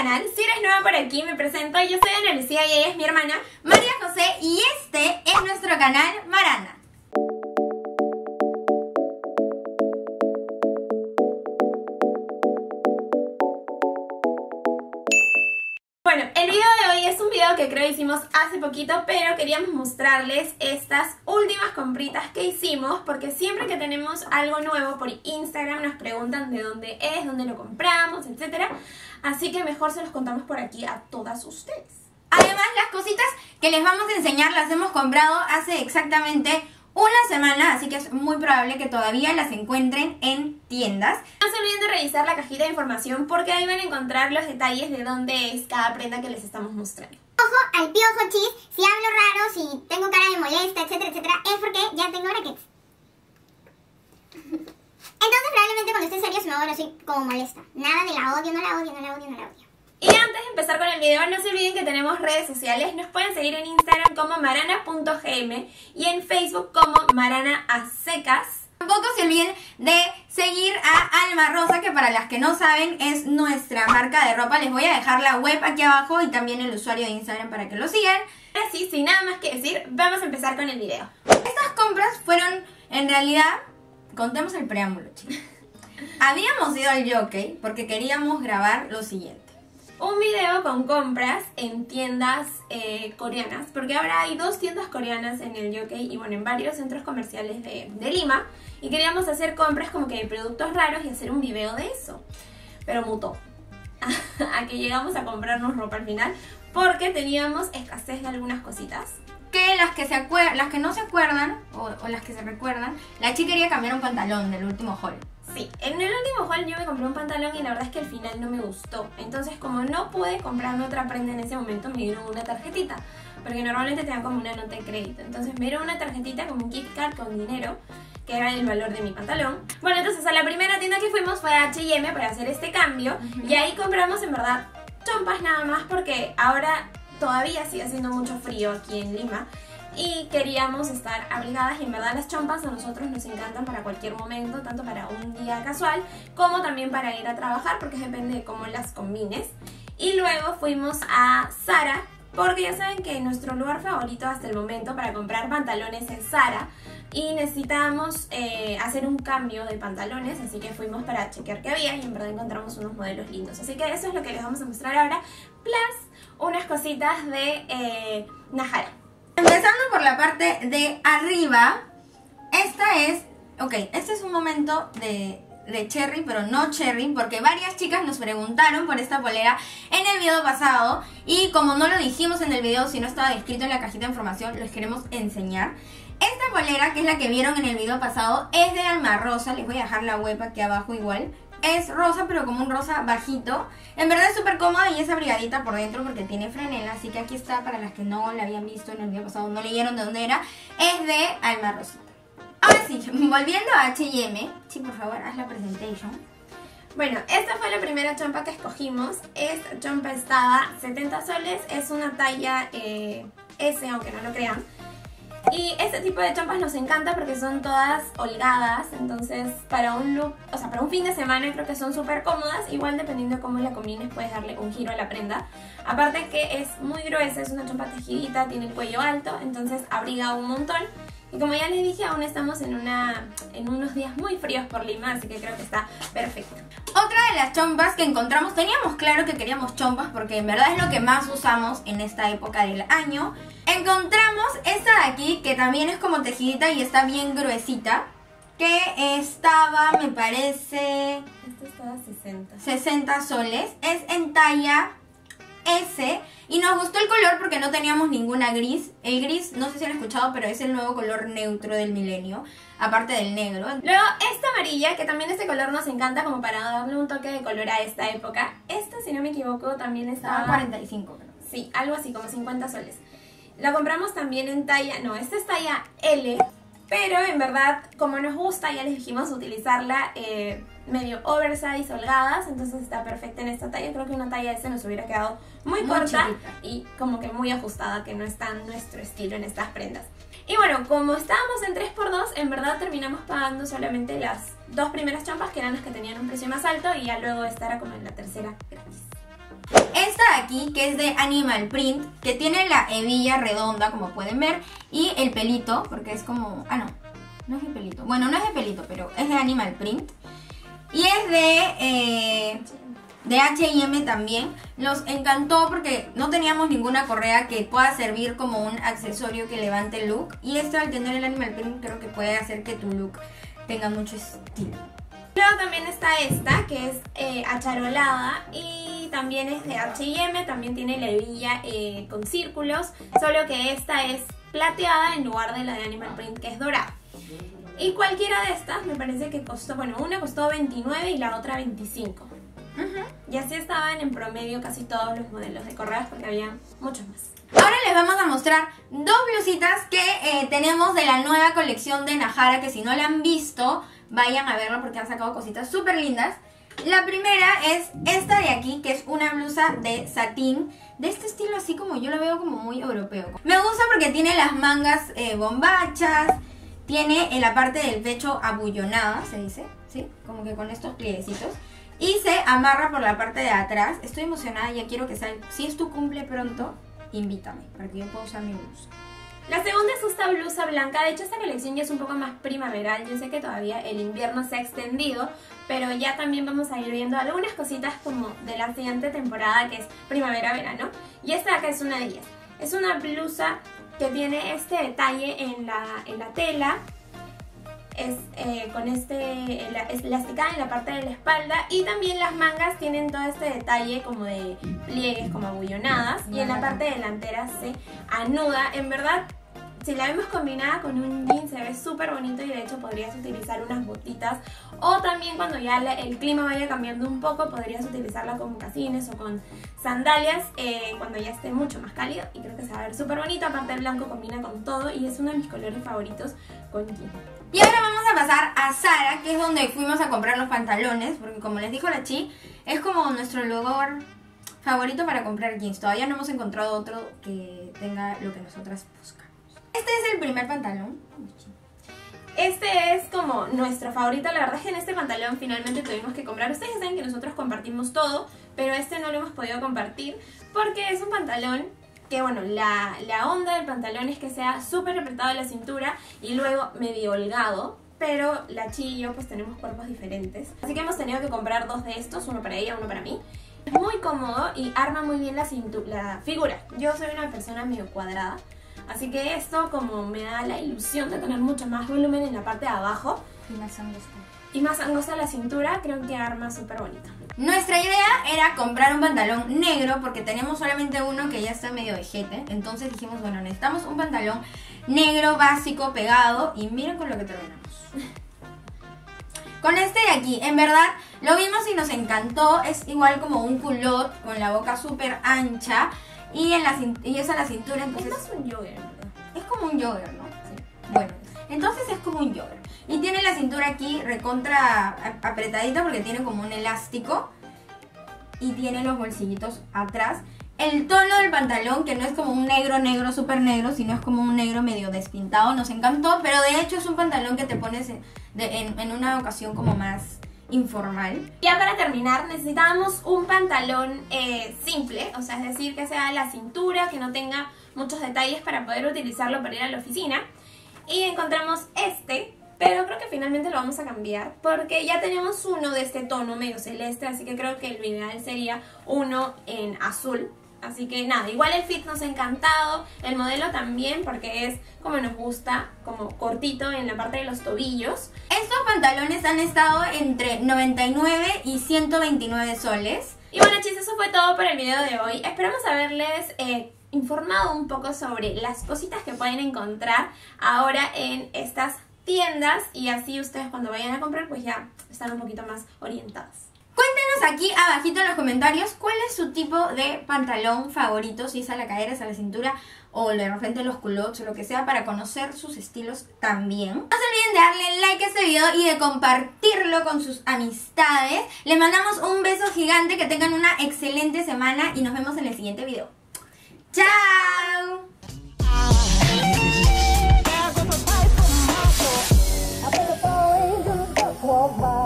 canal. Si eres nueva por aquí, me presento. Yo soy Ana Lucía y ella es mi hermana María José y este es nuestro canal Marana. Bueno, el video de hoy es un video que creo hicimos hace poquito, pero queríamos mostrarles estas últimas compritas que hicimos, porque siempre que tenemos algo nuevo por Instagram nos preguntan de dónde es, dónde lo compramos, etc. Así que mejor se los contamos por aquí a todas ustedes. Además, las cositas que les vamos a enseñar las hemos comprado hace exactamente una semana, así que es muy probable que todavía las encuentren en tiendas. No se olviden de revisar la cajita de información porque ahí van a encontrar los detalles de dónde es cada prenda que les estamos mostrando. Ojo al piojo chis, si hablo raro, si tengo cara de molesta, etcétera, etcétera, es porque ya tengo brackets. Entonces probablemente cuando esté en serio se me va a ver así como molesta. Nada de la odio, no la odio, no la odio, no la odio. Y antes de empezar con el video, no se olviden que tenemos redes sociales. Nos pueden seguir en Instagram como marana.gm y en Facebook como maranaasecas. Tampoco se olviden de seguir a Alma Rosa, que para las que no saben es nuestra marca de ropa. Les voy a dejar la web aquí abajo y también el usuario de Instagram para que lo sigan. Así, sin nada más que decir, vamos a empezar con el video. Estas compras fueron, en realidad, contemos el preámbulo, chicos. Habíamos ido al Jockey porque queríamos grabar lo siguiente. Un video con compras en tiendas coreanas, porque ahora hay dos tiendas coreanas en el Jockey y bueno, en varios centros comerciales de Lima, y queríamos hacer compras como que de productos raros y hacer un video de eso, pero mutó a que llegamos a comprarnos ropa al final porque teníamos escasez de algunas cositas. Que las que no se acuerdan o las que se recuerdan, la chica quería cambiar un pantalón del último haul. Sí, en el último haul yo me compré un pantalón y la verdad es que al final no me gustó. Entonces, como no pude comprarme otra prenda en ese momento, me dieron una tarjetita, porque normalmente te dan como una nota de crédito. Entonces me dieron una tarjetita como un gift card con dinero, que era el valor de mi pantalón. Bueno, entonces a la primera tienda que fuimos fue a H&M para hacer este cambio. Y ahí compramos en verdad chompas nada más, porque ahora todavía sigue haciendo mucho frío aquí en Lima y queríamos estar abrigadas, y en verdad las chompas a nosotros nos encantan para cualquier momento, tanto para un día casual como también para ir a trabajar, porque depende de cómo las combines. Y luego fuimos a Zara, porque ya saben que nuestro lugar favorito hasta el momento para comprar pantalones es Zara, y necesitábamos hacer un cambio de pantalones, así que fuimos para chequear qué había y en verdad encontramos unos modelos lindos. Así que eso es lo que les vamos a mostrar ahora, plus unas cositas de Najara. Empezando por la parte de arriba, este es un momento de cherry, pero no cherry, porque varias chicas nos preguntaron por esta polera en el video pasado, y como no lo dijimos en el video, si no estaba descrito en la cajita de información, les queremos enseñar. Esta polera, que es la que vieron en el video pasado, es de Alma Rosa. Les voy a dejar la web aquí abajo igual. Es rosa, pero como un rosa bajito. En verdad es súper cómoda y es abrigadita por dentro porque tiene franela. Así que aquí está, para las que no la habían visto en el video pasado, no leyeron de dónde era. Es de Alma Rosita. Ahora sí, volviendo a H&M. Sí, por favor, haz la presentation. Bueno, esta fue la primera chompa que escogimos. Esta chompa estaba 70 soles. Es una talla S, aunque no lo crean. Y este tipo de chompas nos encanta porque son todas holgadas, entonces para un look, o sea, para un fin de semana creo que son súper cómodas. Igual dependiendo de cómo la combines puedes darle un giro a la prenda. Aparte que es muy gruesa, es una chompa tejidita, tiene el cuello alto, entonces abriga un montón. Y como ya les dije, aún estamos en unos días muy fríos por Lima, así que creo que está perfecto. Otra de las chompas que encontramos, teníamos claro que queríamos chompas porque en verdad es lo que más usamos en esta época del año. Encontramos esta de aquí, que también es como tejidita y está bien gruesita, que estaba, me parece... Esta estaba 60 soles, es en talla S, y nos gustó el color porque no teníamos ninguna gris. El gris, no sé si han escuchado, pero es el nuevo color neutro del milenio, aparte del negro. Luego esta amarilla, que también este color nos encanta como para darle un toque de color a esta época. Esta, si no me equivoco, también estaba 45, creo. Sí, algo así, como 50 soles. La compramos también en talla, no, esta es talla L, pero en verdad, como nos gusta, ya les dijimos utilizarla medio oversize, holgadas, entonces está perfecta en esta talla. Creo que una talla S nos hubiera quedado muy corta chiquita y como que muy ajustada, que no es tan nuestro estilo en estas prendas. Y bueno, como estábamos en 3x2, en verdad terminamos pagando solamente las dos primeras chompas, que eran las que tenían un precio más alto, y ya luego esta era como en la tercera gratis. esta de aquí, que es de Animal Print, que tiene la hebilla redonda, como pueden ver, y el pelito, porque es como... Ah, no, no es de pelito. Bueno, no es de pelito, pero es de Animal Print. Y es de H&M también. Nos encantó porque no teníamos ninguna correa que pueda servir como un accesorio que levante el look. Y esto, al tener el Animal Print, creo que puede hacer que tu look tenga mucho estilo. Luego también está esta, que es acharolada y también es de H&M, también tiene la hebilla con círculos, solo que esta es plateada en lugar de la de Animal Print, que es dorada. Y cualquiera de estas me parece que costó, bueno, una costó 29 y la otra 25. Y así estaban en promedio casi todos los modelos de correas porque había muchos más. Ahora les vamos a mostrar dos blusitas que tenemos de la nueva colección de Nahara, que si no la han visto, vayan a verla porque han sacado cositas súper lindas. La primera es esta de aquí, que es una blusa de satín, de este estilo así como yo la veo como muy europeo. Me gusta porque tiene las mangas bombachas, tiene en la parte del pecho abullonada, se dice, ¿sí? Como que con estos plieguecitos. Y se amarra por la parte de atrás. Estoy emocionada, ya quiero que salga. Si es tu cumple pronto, invítame para que yo pueda usar mi blusa. La segunda es esta blusa blanca. De hecho, esta colección ya es un poco más primaveral. Yo sé que todavía el invierno se ha extendido, pero ya también vamos a ir viendo algunas cositas como de la siguiente temporada, que es primavera-verano. Y esta de acá es una de ellas. Es una blusa que tiene este detalle en la tela. Es es elasticada en la parte de la espalda y también las mangas tienen todo este detalle como de pliegues, como abullonadas, y en la parte delantera se anuda. En verdad, si la vemos combinada con un jean se ve súper bonito y de hecho podrías utilizar unas botitas, o también cuando ya el clima vaya cambiando un poco podrías utilizarla con mocasines o con sandalias cuando ya esté mucho más cálido, y creo que se va a ver súper bonito. Aparte, el blanco combina con todo y es uno de mis colores favoritos con jean. Y ahora vamos a pasar a Zara, que es donde fuimos a comprar los pantalones, porque como les dijo la Chi, es como nuestro lugar favorito para comprar jeans. Todavía no hemos encontrado otro que tenga lo que nosotras buscamos. Este es el primer pantalón. Este es como nuestro favorito. La verdad es que en este pantalón finalmente tuvimos que comprar. Ustedes saben que nosotros compartimos todo, pero este no lo hemos podido compartir porque es un pantalón que, bueno, la onda del pantalón es que sea súper apretado en la cintura y luego medio holgado, pero la Chi y yo pues tenemos cuerpos diferentes, así que hemos tenido que comprar dos de estos, uno para ella, uno para mí. Es muy cómodo y arma muy bien la figura. Yo soy una persona medio cuadrada, así que esto como me da la ilusión de tener mucho más volumen en la parte de abajo y más angosta la cintura, creo que arma súper bonito. Nuestra idea era comprar un pantalón negro porque tenemos solamente uno que ya está medio vejete. Entonces dijimos, bueno, necesitamos un pantalón negro básico pegado, y miren con lo que terminamos. Con este de aquí, en verdad, lo vimos y nos encantó. Es igual como un culot con la boca súper ancha y es a la cintura, entonces... Es más un jogger, ¿verdad? Es como un jogger, ¿no? Sí. Bueno, entonces es como un jogger. Y tiene la cintura aquí recontra apretadita porque tiene como un elástico. Y tiene los bolsillitos atrás. El tono del pantalón, que no es como un negro, negro, súper negro, sino es como un negro medio despintado, nos encantó. Pero de hecho es un pantalón que te pones en una ocasión como más informal. Ya para terminar, necesitábamos un pantalón simple, o sea, es decir, que sea la cintura, que no tenga muchos detalles para poder utilizarlo para ir a la oficina. Y encontramos este, pero creo que finalmente lo vamos a cambiar porque ya tenemos uno de este tono medio celeste, así que creo que lo ideal sería uno en azul. Así que nada, igual el fit nos ha encantado, el modelo también, porque es como nos gusta, como cortito en la parte de los tobillos. Estos pantalones han estado entre 99 y 129 soles. Y bueno, chicos, eso fue todo por el video de hoy. Esperamos haberles informado un poco sobre las cositas que pueden encontrar ahora en estas tiendas, y así ustedes cuando vayan a comprar pues ya están un poquito más orientadas. Cuéntenos aquí abajito en los comentarios cuál es su tipo de pantalón favorito, si es a la cadera, es a la cintura o de repente los culottes o lo que sea, para conocer sus estilos también. No se olviden de darle like a este video y de compartirlo con sus amistades. Les mandamos un beso gigante, que tengan una excelente semana y nos vemos en el siguiente video. ¡Chao! Well,